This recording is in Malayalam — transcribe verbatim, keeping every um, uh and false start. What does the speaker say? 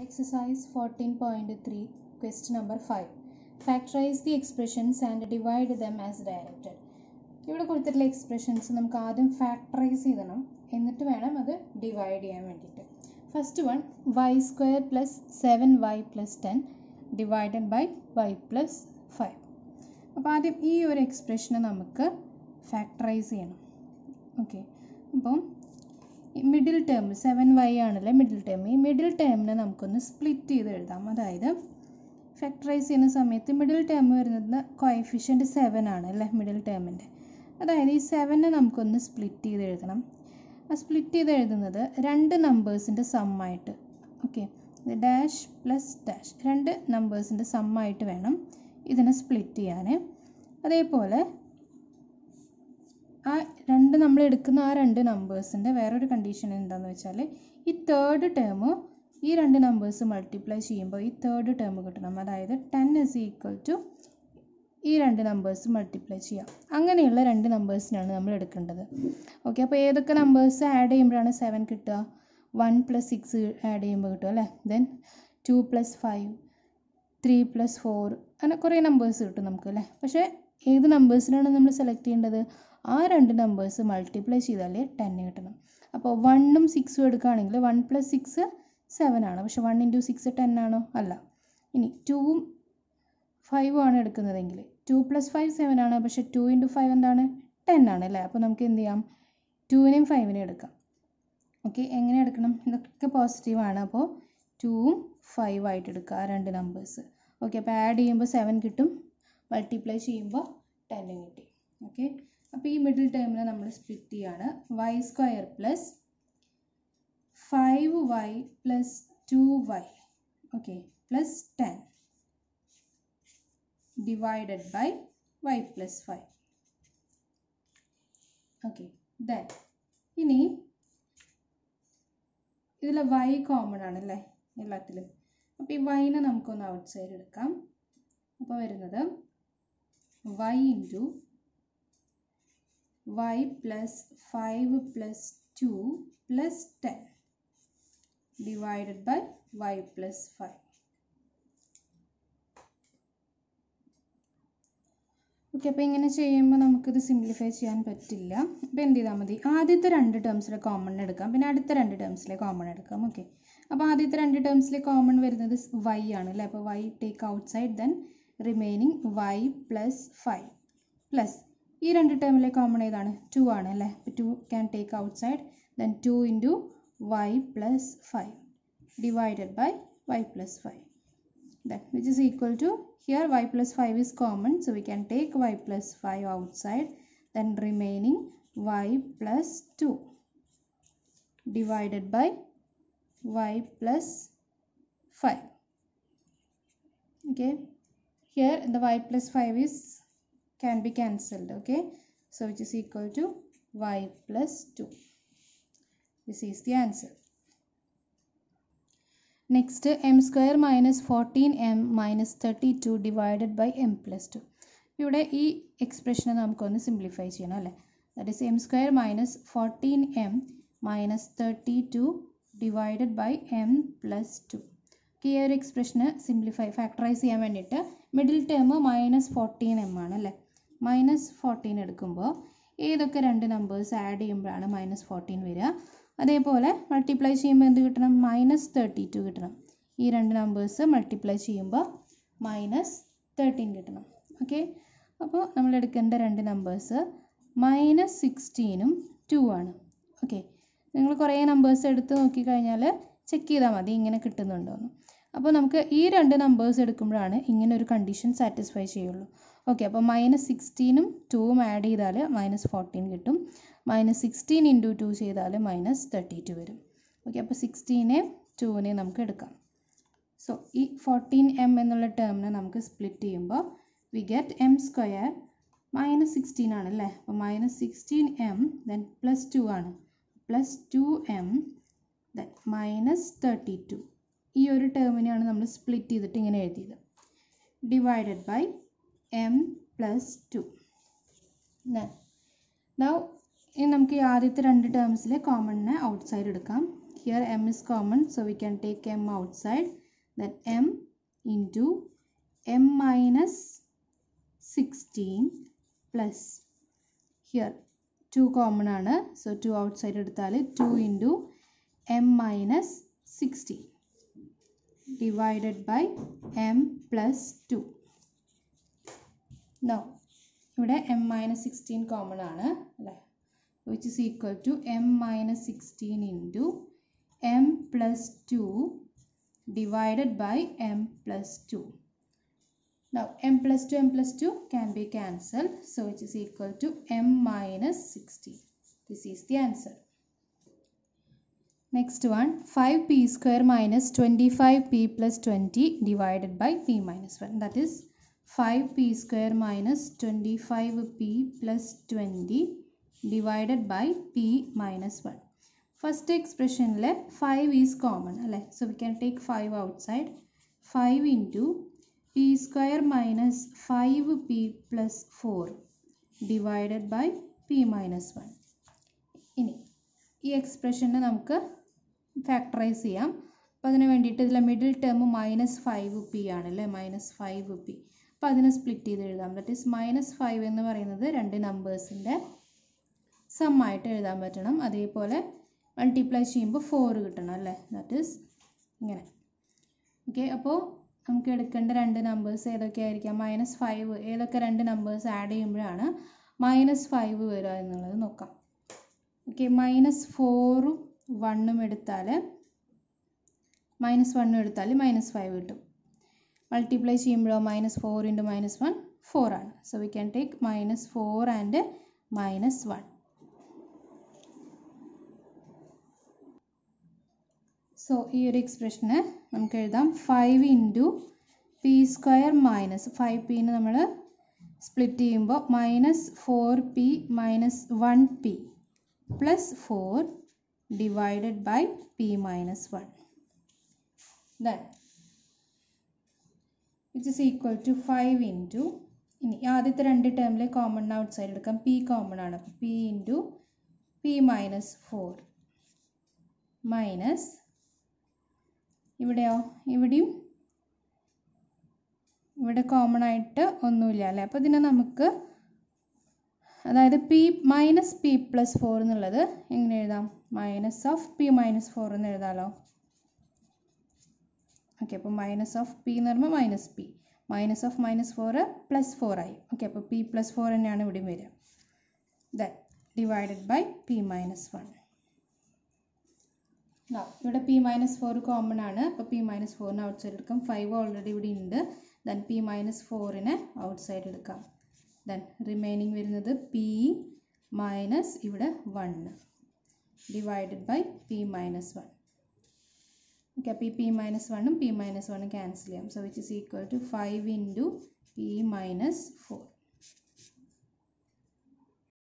Exercise fourteen point three, question number five. Factorize the expressions and divide them as directed. ഇവിടെ കൊടുത്തിട്ടുള്ള എക്സ്പ്രഷൻസ് നമുക്ക് ആദ്യം ഫാക്ടറൈസ് ചെയ്യണം, എന്നിട്ട് വേണം അത് ഡിവൈഡ് ചെയ്യാൻ വേണ്ടിയിട്ട്. First one y square plus seven y plus ten divided by y plus five. അപ്പോൾ ആദ്യം ഈ ഒരു എക്സ്പ്രഷനെ നമുക്ക് ഫാക്ടറൈസ് ചെയ്യണം. ഓക്കെ, അപ്പം മിഡിൽ ടേം സെവൻ വൈ ആണല്ലേ മിഡിൽ ടേം. ഈ മിഡിൽ ടേമിനെ നമുക്കൊന്ന് സ്പ്ലിറ്റ് ചെയ്ത് എഴുതാം. അതായത് ഫാക്ടറൈസ് ചെയ്യുന്ന സമയത്ത് മിഡിൽ ടേം വരുന്നത് കോഎഫിഷ്യൻറ്റ് സെവൻ ആണ് അല്ലേ മിഡിൽ ടേമിൻ്റെ. അതായത് ഈ സെവനെ നമുക്കൊന്ന് സ്പ്ലിറ്റ് ചെയ്ത് എഴുതണം. ആ സ്പ്ലിറ്റ് ചെയ്ത് എഴുതുന്നത് രണ്ട് നമ്പേഴ്സിൻ്റെ സമ്മായിട്ട്. ഓക്കെ, ഡാഷ് പ്ലസ് ഡാഷ് രണ്ട് നമ്പേഴ്സിൻ്റെ സമ്മായിട്ട് വേണം ഇതിനെ സ്പ്ലിറ്റ് ചെയ്യാൻ. അതേപോലെ ആ രണ്ട് നമ്മൾ എടുക്കുന്ന ആ രണ്ട് നമ്പേഴ്സിൻ്റെ വേറൊരു കണ്ടീഷൻ എന്താണെന്ന് വെച്ചാൽ ഈ തേർഡ് ടേം ഈ രണ്ട് നമ്പേഴ്സ് മൾട്ടിപ്ലൈ ചെയ്യുമ്പോൾ ഈ തേർഡ് ടേം കിട്ടണം. അതായത് ടെൻ ഇസ് ഈക്വൽ ടു ഈ രണ്ട് നമ്പേഴ്സ് മൾട്ടിപ്ലൈ ചെയ്യാം. അങ്ങനെയുള്ള രണ്ട് നമ്പേഴ്സിനാണ് നമ്മൾ എടുക്കേണ്ടത്. ഓക്കെ, അപ്പോൾ ഏതൊക്കെ നമ്പേഴ്സ് ആഡ് ചെയ്യുമ്പോഴാണ് സെവൻ കിട്ടുക? വൺ പ്ലസ് സിക്സ് ആഡ് ചെയ്യുമ്പോൾ കിട്ടും അല്ലേ. Then two plus five, three plus four, അങ്ങനെ കുറേ നമ്പേഴ്സ് കിട്ടും നമുക്ക് അല്ലേ. പക്ഷേ ഏത് നമ്പേഴ്സിനാണ് നമ്മൾ സെലക്ട് ചെയ്യേണ്ടത്? ആ രണ്ട് നമ്പേഴ്സ് മൾട്ടിപ്ലൈ ചെയ്താലേ ടെൻ കിട്ടണം. അപ്പോൾ വണ്ണും സിക്സും എടുക്കുകയാണെങ്കിൽ വൺ പ്ലസ് സിക്സ് സെവൻ ആണ്. പക്ഷെ വൺ ഇൻറ്റു സിക്സ് ടെൻ ആണോ? അല്ല. ഇനി ടൂവും ഫൈവും ആണ് എടുക്കുന്നതെങ്കിൽ ടു പ്ലസ് ഫൈവ് സെവൻ ആണ്. പക്ഷെ ടു ഇൻറ്റു ഫൈവ് എന്താണ്? ടെൻ ആണ് അല്ലേ. അപ്പോൾ നമുക്ക് എന്ത് ചെയ്യാം? ടൂവിനെയും ഫൈവിനെയും എടുക്കാം. ഓക്കെ, എങ്ങനെ എടുക്കണം? ഇതൊക്കെ പോസിറ്റീവാണ്. അപ്പോൾ ടൂവും ഫൈവ് ആയിട്ട് എടുക്കുക ആ രണ്ട് നമ്പേഴ്സ്. ഓക്കെ, അപ്പോൾ ആഡ് ചെയ്യുമ്പോൾ സെവൻ കിട്ടും, മൾട്ടിപ്ലൈ ചെയ്യുമ്പോൾ ടെന്നും കിട്ടി. ഓക്കെ, അപ്പോൾ ഈ മിഡിൽ ടേമിനെ നമ്മൾ സ്പ്ലിറ്റ് ചെയ്യാണ്. Y square plus five y plus two y okay plus ten divided by y plus five. Okay, then ഇനി ഇതിൽ വൈ കോമൺ ആണല്ലേ എല്ലാത്തിലും. അപ്പോൾ ഈ വൈനെ നമുക്കൊന്ന് ഔട്ട് സൈഡ് എടുക്കാം. അപ്പോൾ വരുന്നത് y into y plus five plus two plus ten divided by y plus five. Okay, അപ്പോൾ ഇങ്ങനെ ചെയ്യുമ്പോൾ നമുക്കിത് സിംപ്ലിഫൈ ചെയ്യാൻ പറ്റില്ല. അപ്പോൾ എന്ത് ചെയ്താൽ മതി? ആദ്യത്തെ രണ്ട് ടേംസിലെ കോമൺ എടുക്കാം, പിന്നെ അടുത്ത രണ്ട് ടേംസിലെ കോമൺ എടുക്കാം. ഓക്കെ, അപ്പോൾ ആദ്യത്തെ രണ്ട് ടേംസിലെ കോമൺ വരുന്നത് y ആണ് അല്ലേ. അപ്പോൾ y take outside, then remaining y plus five plus ഈ രണ്ട് ടേമിലെ കോമൺ ഏതാണ്? ടു ആണ് അല്ലേ. അപ്പോൾ two can take outside, then two into y plus five divided by y plus five, then which is equal to here y plus five is common, so we can take y plus five outside, then remaining y plus two divided by y plus five. Okay, here the y plus five is can be cancelled. Okay, so which is equal to y plus two. This is the answer. Next, m square minus fourteen m minus thirty-two divided by m plus two. ഇവിടെ ഈ എക്സ്പ്രഷനെ നമുക്കൊന്ന് സിംപ്ലിഫൈ ചെയ്യണം അല്ലേ. That is M square minus fourteen M minus thirty two divided by M plus two. ഈ ഒരു എക്സ്പ്രഷന് സിംപ്ലിഫൈ ഫാക്ടറൈസ് ചെയ്യാൻ വേണ്ടിയിട്ട് middle term minus fourteen M ആണ് അല്ലേ. മൈനസ് ഫോർട്ടീൻ എടുക്കുമ്പോൾ ഏതൊക്കെ രണ്ട് നമ്പേഴ്സ് ആഡ് ചെയ്യുമ്പോഴാണ് മൈനസ് ഫോർട്ടീൻ വരിക? അതേപോലെ മൾട്ടിപ്ലൈ ചെയ്യുമ്പോൾ എന്ത് കിട്ടണം? മൈനസ് തേർട്ടി ടു കിട്ടണം. ഈ രണ്ട് നമ്പേഴ്സ് മൾട്ടിപ്ലൈ ചെയ്യുമ്പോൾ മൈനസ് തേർട്ടീൻ കിട്ടണം. ഓക്കെ, അപ്പോൾ നമ്മൾ എടുക്കേണ്ട രണ്ട് നമ്പേഴ്സ് മൈനസ് സിക്സ്റ്റീനും ടു ആണ്. ഓക്കെ, നിങ്ങൾ കുറേ നമ്പേഴ്സ് എടുത്ത് നോക്കിക്കഴിഞ്ഞാൽ ചെക്ക് ചെയ്താൽ മതി ഇങ്ങനെ കിട്ടുന്നുണ്ടോയെന്ന്. അപ്പോൾ നമുക്ക് ഈ രണ്ട് നമ്പേഴ്സ് എടുക്കുമ്പോഴാണ് ഇങ്ങനെ ഒരു കണ്ടീഷൻ സാറ്റിസ്ഫൈ ചെയ്യുള്ളൂ. ഓക്കെ, അപ്പോൾ മൈനസ് സിക്സ്റ്റീനും ടൂവും ആഡ് ചെയ്താൽ മൈനസ് ഫോർട്ടീൻ കിട്ടും. മൈനസ് സിക്സ്റ്റീൻ ഇൻറ്റു ടു ചെയ്താൽ മൈനസ് തേർട്ടി ടു വരും. ഓക്കെ, അപ്പോൾ സിക്സ്റ്റീനെ ടൂവിനെ നമുക്ക് എടുക്കാം. സോ ഈ ഫോർട്ടീൻ എം എന്നുള്ള ടേമിനെ നമുക്ക് സ്പ്ലിറ്റ് ചെയ്യുമ്പോൾ we get m square minus sixteen ആണല്ലേ. അപ്പോൾ minus sixteen m then plus two ആണ്, plus two m then minus thirty two. ഈ ഒരു ടേമിനെയാണ് നമ്മൾ സ്പ്ലിറ്റ് ചെയ്തിട്ട് ഇങ്ങനെ എഴുതിയത്. Divided by M plus two. Now ഇനി നമുക്ക് ഈ ആദ്യത്തെ രണ്ട് ടേംസിലെ കോമണിനെ ഔട്ട് സൈഡ് എടുക്കാം. here m is common, so we can take m outside. Then m into m minus sixteen plus here two common ആണ്, so two outside എടുത്താൽ two into m minus sixteen divided by m plus two. Now ഇവിടെ m minus sixteen common ആണ് അല്ലേ, which is equal to m minus sixteen into m plus two divided by m plus two. Now m plus two, m plus two can be cancelled, so it is equal to m minus sixteen. This is the answer. Next one, five p square minus twenty-five p plus twenty divided by p minus one. That is five p square minus twenty-five p plus twenty divided by p minus one. First expression le five is common, so we can take five outside. five into p square minus five p plus four divided by p minus one. ഇനി ഈ എക്സ്പ്രഷനെ നമുക്ക് ഫാക്ടറൈസ് ചെയ്യാം. അപ്പോൾ അതിന് വേണ്ടിയിട്ട് ഇതിലെ middle term minus five p ആണല്ലേ, മൈനസ് ഫൈവ് പി. അപ്പോൾ അതിനെ സ്പ്ലിറ്റ് ചെയ്ത് എഴുതാം. ദാറ്റ് ഈസ് മൈനസ് ഫൈവ് എന്ന് പറയുന്നത് രണ്ട് നമ്പേഴ്സിൻ്റെ സം ആയിട്ട് എഴുതാൻ പറ്റണം. അതേപോലെ മൾട്ടിപ്ലൈ ചെയ്യുമ്പോൾ ഫോർ കിട്ടണം അല്ലേ, ദാറ്റ് ഈസ് ഇങ്ങനെ. ഓക്കെ, അപ്പോൾ നമുക്ക് എടുക്കേണ്ട രണ്ട് നമ്പേഴ്സ് ഏതൊക്കെയായിരിക്കാം? മൈനസ് ഫൈവ്, ഏതൊക്കെ രണ്ട് നമ്പേഴ്സ് ആഡ് ചെയ്യുമ്പോഴാണ് മൈനസ് ഫൈവ് വരിക എന്നുള്ളത് നോക്കാം. ഓക്കെ, മൈനസ് ഫോറും വണ്ണും എടുത്താൽ മൈനസ് വണ്ണും എടുത്താൽ മൈനസ് ഫൈവ് കിട്ടും. മൾട്ടിപ്ലൈ ചെയ്യുമ്പോഴോ minus four into minus one four ആണ്. So we can take minus four and minus one. So ഈ ഒരു എക്സ്പ്രഷന് നമുക്ക് എഴുതാം five into p square minus five പിന്ന് നമ്മൾ സ്പ്ലിറ്റ് ചെയ്യുമ്പോൾ minus four p minus one p plus four divided by p minus one. Then which is equal to five into, ഇനി ആദ്യത്തെ രണ്ട് ടേമിൽ കോമൺ ഔട്ട് സൈഡ് എടുക്കാം. പി കോമൺ ആണ്, p into p minus four minus ഇവിടെയോ ഇവിടെയും ഇവിടെ കോമൺ ആയിട്ട് ഒന്നുമില്ല അല്ലേ. അപ്പോൾ ഇതിനെ നമുക്ക് അതായത് p minus p plus four എന്നുള്ളത് എങ്ങനെ എഴുതാം? Minus of p minus four എന്ന് എഴുതാമല്ലോ. ഓക്കെ, അപ്പോൾ മൈനസ് ഓഫ് പി എന്ന് പറയുമ്പോൾ minus p, minus of minus four plus four ആയി. ഓക്കെ, അപ്പോൾ പി പ്ലസ് ഫോർ തന്നെയാണ് ഇവിടെയും വരിക. Then divided by p minus one. ഇവിടെ പി മൈനസ് ഫോർ കോമൺ ആണ്, അപ്പോൾ പി മൈനസ് ഫോറിന് ഔട്ട് സൈഡ് എടുക്കാം. ഫൈവ് ഓൾറെഡി ഇവിടെ ഉണ്ട്. ദെൻ പി മൈനസ് ഫോറിന് ഔട്ട് സൈഡ് എടുക്കാം. ദെൻ റിമൈനിങ് വരുന്നത് പി മൈനസ് ഇവിടെ one divided by p minus one. Okay, അപ്പോൾ ഈ പി മൈനസ് വണ്ണും പി മൈനസ് വണ്ണും ക്യാൻസൽ ചെയ്യാം. So which is equal to five into p minus four.